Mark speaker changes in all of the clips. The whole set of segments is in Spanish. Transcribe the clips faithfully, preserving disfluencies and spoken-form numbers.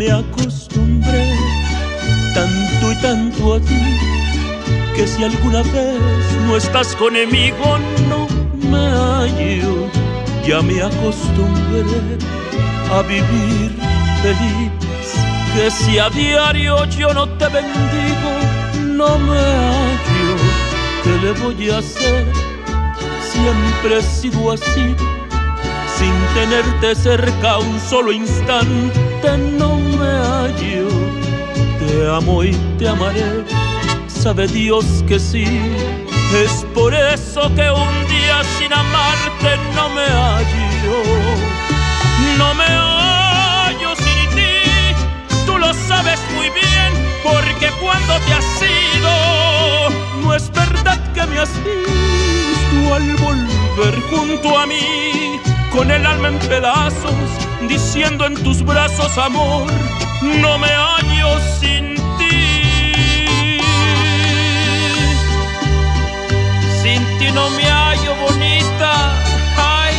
Speaker 1: me acostumbré tanto y tanto a ti, que si alguna vez no estás conmigo no me hallo. Ya me acostumbré a vivir feliz, que si a diario yo no te bendigo no me hallo. ¿Qué le voy a hacer? Siempre he sido así, sin tenerte cerca un solo instante no me hallo. Te amo y te amaré, sabe Dios que sí. Es por eso que un día sin amarte no me hallo. No me hallo sin ti, tú lo sabes muy bien, porque cuando te has ido, no es verdad que me has visto al volver junto a mí, con el alma en pedazos, diciendo en tus brazos amor, no me hallo sin ti. Sin ti no me hallo, bonita, ay.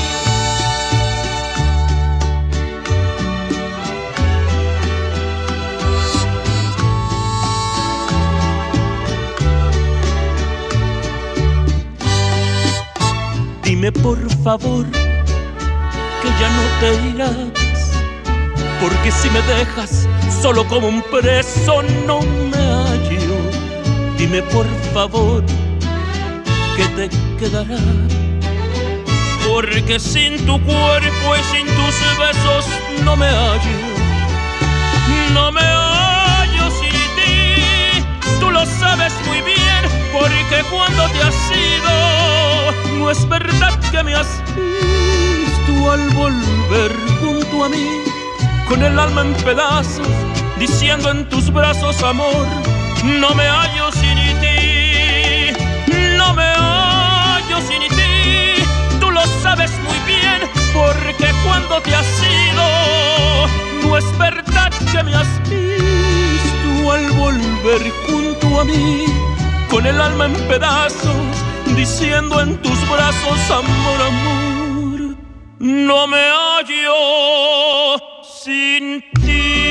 Speaker 1: Dime por favor que ya no te irás, porque si me dejas solo como un preso no me hallo. Dime por favor que te quedarás, porque sin tu cuerpo y sin tus besos no me hallo. No me hallo sin ti, tú lo sabes muy bien, porque cuando te has ido, no es verdad que me has visto al volver junto a mí, con el alma en pedazos, diciendo en tus brazos amor, no me hallo sin ti. No me hallo sin ti, tú lo sabes muy bien, porque cuando te has ido, no es verdad que me has visto al volver junto a mí, con el alma en pedazos, diciendo en tus brazos amor, amor, no me hallo sin ti.